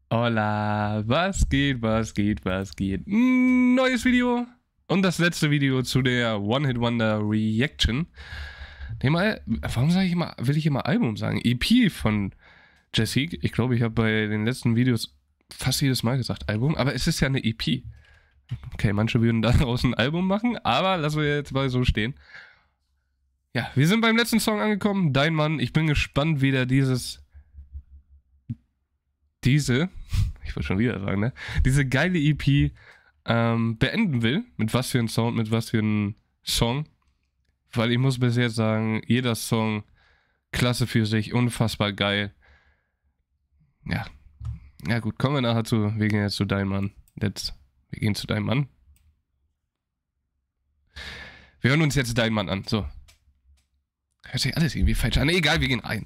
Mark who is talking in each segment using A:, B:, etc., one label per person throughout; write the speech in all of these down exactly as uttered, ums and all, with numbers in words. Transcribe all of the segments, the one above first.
A: Hola, was geht, was geht, was geht? Neues Video und das letzte Video zu der One-Hit-Wonder-Reaction. Warum sage ich immer, will ich immer Album sagen? E P von Jessique. Ich glaube, ich habe bei den letzten Videos fast jedes Mal gesagt Album, aber es ist ja eine E P. Okay, manche würden daraus ein Album machen, aber lassen wir jetzt mal so stehen. Ja, wir sind beim letzten Song angekommen, Dein Mann. Ich bin gespannt, wie der dieses... diese, ich wollte schon wieder sagen, ne? Diese geile E P ähm, beenden will. Mit was für einem Sound, mit was für einem Song. Weil ich muss bis jetzt sagen, jeder Song klasse für sich, unfassbar geil. Ja. Ja gut, kommen wir nachher zu, wir gehen jetzt zu Dein Mann. Jetzt, wir gehen zu Dein Mann. Wir hören uns jetzt Dein Mann an, so. Hört sich alles irgendwie falsch an. Egal, wir gehen rein.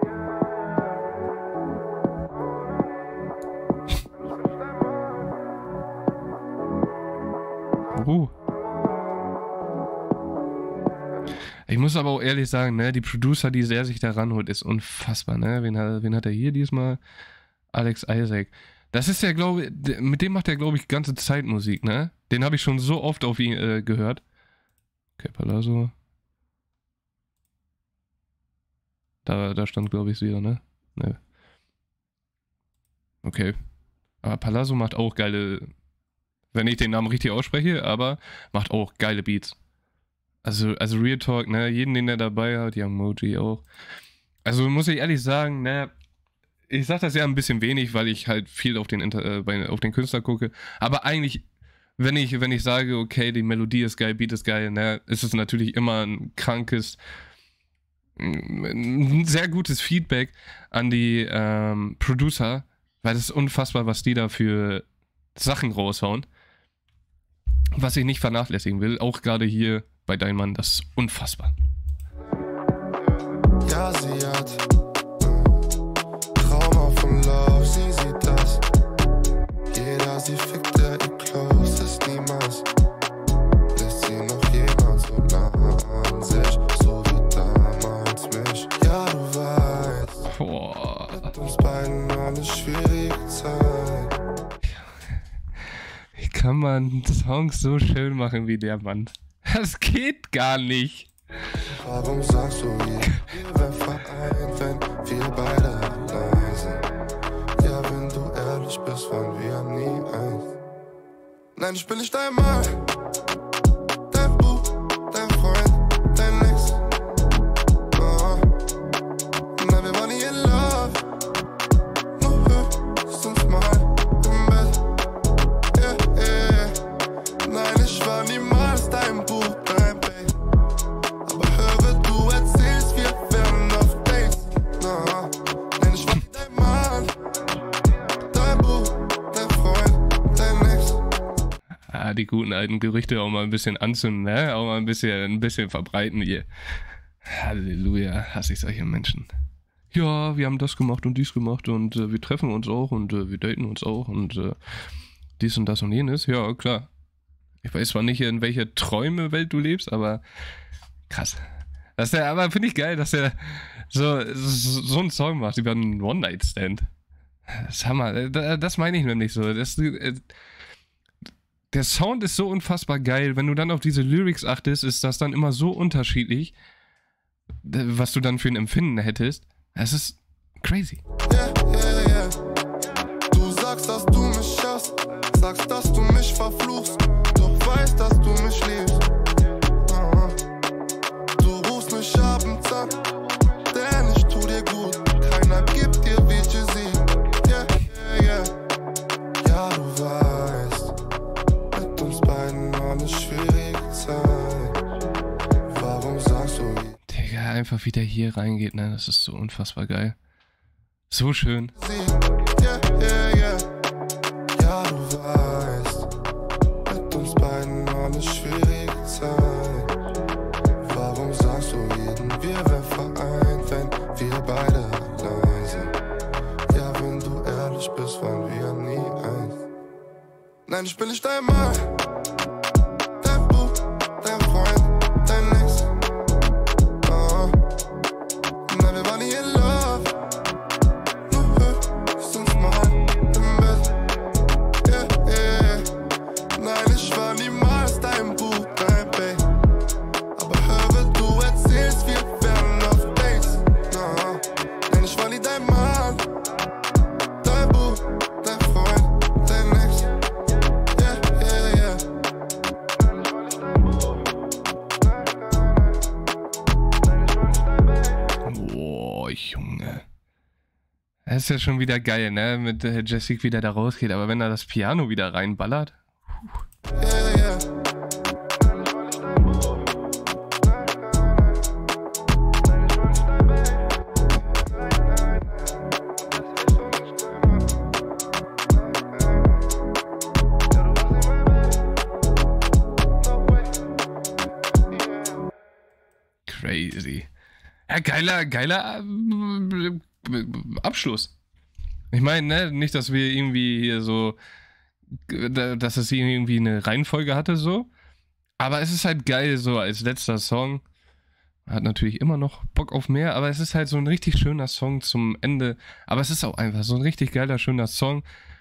A: Uh. Ich muss aber auch ehrlich sagen, ne, die Producer, die er sich da ranholt, ist unfassbar, ne? Wen hat, wen hat er hier diesmal? Alex Isaac. Das ist ja, glaube ich, mit dem macht er, glaube ich, ganze Zeit Musik, ne? Den habe ich schon so oft auf ihn äh, gehört. Okay, Palazzo. Da, da stand, glaube ich, sie wieder, ne? Ne. Okay. Aber Palazzo macht auch geile... Wenn ich den Namen richtig ausspreche, aber macht auch geile Beats. Also, also Real Talk, ne, jeden, den er dabei hat, Young Moji auch. Also muss ich ehrlich sagen, ne, ich sag das ja ein bisschen wenig, weil ich halt viel auf den, Inter äh, bei, auf den Künstler gucke. Aber eigentlich, wenn ich, wenn ich sage, okay, die Melodie ist geil, Beat ist geil, ne, ist es natürlich immer ein krankes, ein sehr gutes Feedback an die ähm, Producer, weil es ist unfassbar, was die da für Sachen raushauen. Was ich nicht vernachlässigen will, auch gerade hier bei Dein Mann, das ist unfassbar.
B: Ja, sie hat Trauma von Love, sie sieht das. Jeder sie fickt, der ihr close ist niemals. Lässt sie noch jemand so nah an sich, so wie damals mich. Ja, du weißt,
A: Boah.
B: mit uns beiden eine schwierige Zeit.
A: Kann man Songs so schön machen wie der Mann? Das geht gar nicht.
B: Warum sagst du mir, wir wären vereint, wenn wir beide allein sind? Ja, wenn du ehrlich bist, waren wir nie eins. Nein, ich bin nicht dein Mann, dein Buch, dein Freund, dein Ex. Oh. Nein, wir waren nie in Love, nur höchstens mal im Bett. Yeah, yeah. Nein, ich war niemals dein Buch, dein Babe. Aber höre, du erzählst, wir wären auf Dates. No. Nein, ich war nie dein Mann, dein Buch, dein Freund, dein Ex.
A: Ah, die guten alten Gerüchte auch mal ein bisschen anzünden, ne? Auch mal ein bisschen, ein bisschen verbreiten hier. Halleluja, hasse ich solche Menschen. Ja, wir haben das gemacht und dies gemacht und äh, wir treffen uns auch und äh, wir daten uns auch und äh, dies und das und jenes. Ja, klar. Ich weiß zwar nicht, in welcher Träumewelt du lebst, aber krass. Dass der, aber finde ich geil, dass er so, so, so einen Song macht über einen One-Night-Stand. Das ist Hammer. Das meine ich nämlich so. Das, der Sound ist so unfassbar geil. Wenn du dann auf diese Lyrics achtest, ist das dann immer so unterschiedlich, was du dann für ein Empfinden hättest. Das ist crazy.
B: Yeah, yeah, yeah. Du sagst, dass du mich hast, sagst, dass du mich verfluchst, doch weißt, dass du mich liebst. Uh-huh. Du rufst mich abends an, denn ich tu dir gut. Keiner gibt dir wie Jay-Z. Yeah, yeah, yeah. Ja, du weißt, mit uns beiden eine schwierige Zeit. Warum sagst du nie?
A: Digga, einfach wie der hier reingeht, ne? Das ist so unfassbar geil. So schön.
B: Yeah, yeah, yeah. Ja, du weißt, mit uns beiden eine schwierige Zeit. Warum sagst du jeden, wir wären vereint, wenn wir beide allein sind? Ja, wenn du ehrlich bist, waren wir nie eins. Nein, ich bin nicht dein Mann, dein Buch, dein Freund, dein Ex. Oh. Nein, wir waren nie in Love, nur höchstens mal im Bett.
A: ist ja schon wieder geil, ne? Mit äh, Jessica wieder da rausgeht, aber wenn er das Piano wieder reinballert.
B: Yeah, yeah.
A: Crazy. Ja, geiler, geiler äh, Abschluss. Ich meine, ne, nicht, dass wir irgendwie hier so, dass es irgendwie eine Reihenfolge hatte, so. Aber es ist halt geil, so als letzter Song. Hat natürlich immer noch Bock auf mehr, aber es ist halt so ein richtig schöner Song zum Ende. Aber es ist auch einfach so ein richtig geiler, schöner Song,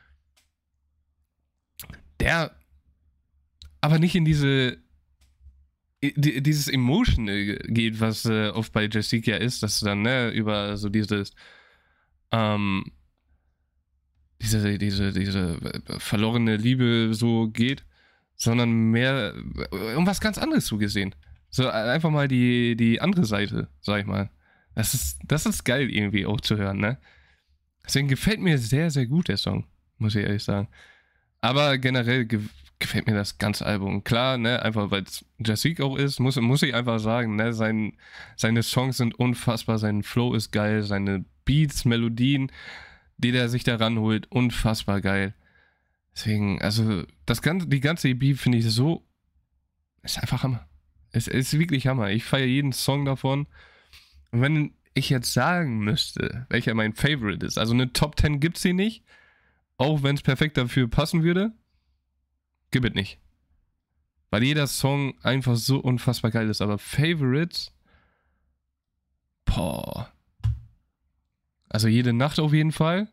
A: der aber nicht in diese dieses Emotional geht, was äh, oft bei Jessica ist, dass dann, ne, über so dieses ähm, diese, diese, diese verlorene Liebe so geht, sondern mehr um was ganz anderes zugesehen. So einfach mal die, die andere Seite, sag ich mal. Das ist, das ist geil irgendwie auch zu hören, ne? Deswegen gefällt mir sehr, sehr gut der Song, muss ich ehrlich sagen. Aber generell ge gefällt mir das ganze Album. Klar, ne, einfach weil es Jessica auch ist, muss, muss ich einfach sagen, ne, sein, seine Songs sind unfassbar, sein Flow ist geil, seine Beats, Melodien, die der sich da ranholt, unfassbar geil. Deswegen, also, das ganze, die ganze E P finde ich so, ist einfach Hammer. Es ist wirklich Hammer. Ich feiere jeden Song davon. Und wenn ich jetzt sagen müsste, welcher mein Favorite ist, also eine Top zehn gibt's hier nicht, auch wenn es perfekt dafür passen würde, gibt es nicht. Weil jeder Song einfach so unfassbar geil ist. Aber Favorites, boah. Also jede Nacht auf jeden Fall.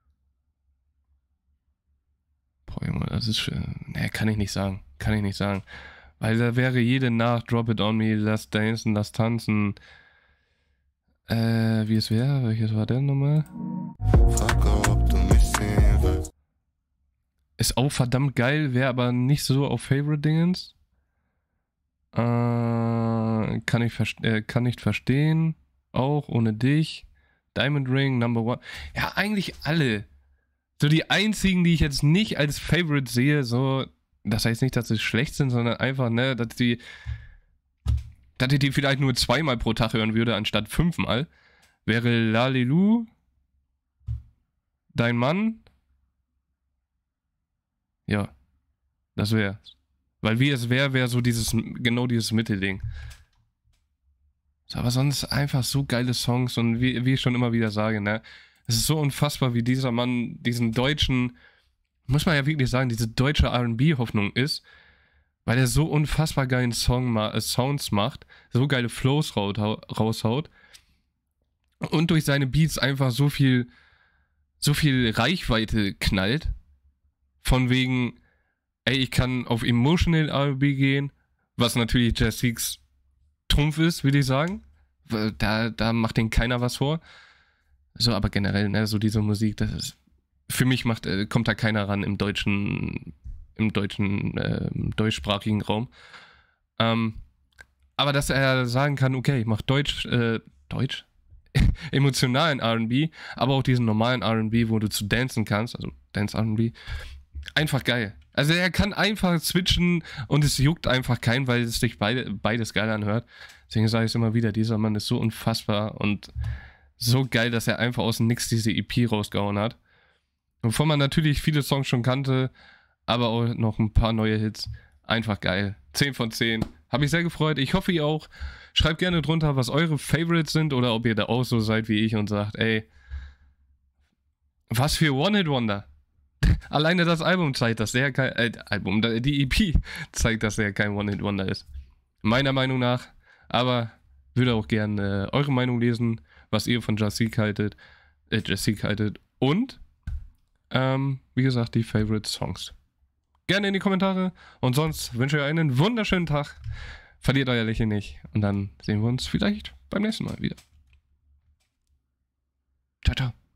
A: Boah, Junge, das ist schön. Ne, kann ich nicht sagen. Kann ich nicht sagen. Weil da wäre jede Nacht Drop It On Me, Lass Dancen, Lass Tanzen. Äh, wie es wäre? Welches war der nochmal?
B: Frag, ob du mich sehen willst.
A: Ist auch verdammt geil, wäre aber nicht so auf Favorite-Dingens. Äh, kann ich, äh, kann nicht verstehen. Auch ohne dich. Diamond Ring, Number One. Ja, eigentlich alle. So die einzigen, die ich jetzt nicht als Favorite sehe, so, das heißt nicht, dass sie schlecht sind, sondern einfach, ne, dass die, dass ich die vielleicht nur zweimal pro Tag hören würde, anstatt fünfmal, wäre Lalelu, Dein Mann. Ja, das wäre. Weil wie es wäre, wäre so dieses, genau dieses Mittelding. So, aber sonst einfach so geile Songs und wie, wie ich schon immer wieder sage, ne, es ist so unfassbar, wie dieser Mann diesen deutschen, muss man ja wirklich sagen, diese deutsche R und B-Hoffnung ist, weil er so unfassbar geilen Song ma äh, Sounds macht, so geile Flows raushaut und durch seine Beats einfach so viel, so viel Reichweite knallt. Von wegen, ey, ich kann auf Emotional R und B gehen, was natürlich Jessics Trumpf ist, würde ich sagen. Da, da macht den keiner was vor. So, aber generell, ne, so diese Musik, das ist, für mich macht, äh, kommt da keiner ran im deutschen, im deutschen, äh, im deutschsprachigen Raum. Ähm, aber dass er sagen kann, okay, ich mach Deutsch, äh, Deutsch? emotionalen R und B, aber auch diesen normalen R und B, wo du zu dancen kannst, also Dance R und B, einfach geil. Also er kann einfach switchen und es juckt einfach keinen, weil es sich beide, beides geil anhört. Deswegen sage ich es immer wieder, dieser Mann ist so unfassbar und so geil, dass er einfach aus dem Nix diese E P rausgehauen hat. Wovon man natürlich viele Songs schon kannte, aber auch noch ein paar neue Hits. Einfach geil. zehn von zehn. Habe ich sehr gefreut. Ich hoffe, ihr auch. Schreibt gerne drunter, was eure Favorites sind oder ob ihr da auch so seid wie ich und sagt, ey, was für One-Hit-Wonder. Alleine das Album zeigt, dass der kein, äh, Album, die E P zeigt, dass der kein One-Hit-Wonder ist. Meiner Meinung nach. Aber würde auch gerne äh, eure Meinung lesen, was ihr von Jessica haltet, äh, Jessica haltet und, ähm, wie gesagt, die Favorite Songs. Gerne in die Kommentare und sonst wünsche ich euch einen wunderschönen Tag. Verliert euer Lächeln nicht und dann sehen wir uns vielleicht beim nächsten Mal wieder. Ciao, ciao.